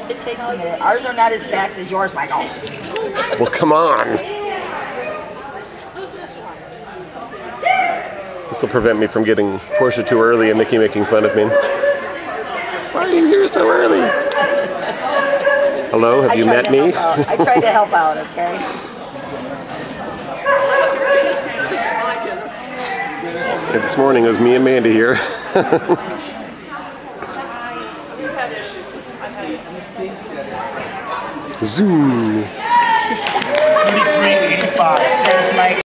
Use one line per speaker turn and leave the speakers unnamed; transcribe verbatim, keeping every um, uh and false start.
It takes a minute. Ours are not as fast as yours, Michael.
Well, come on. This will prevent me from getting Portia too early and Mickey making fun of me. Why are you here so early? Hello, have I you met me?
I tried to help out, okay?
Yeah, this morning it was me and Mandy here. Zoom.
thirty-three eighty-five.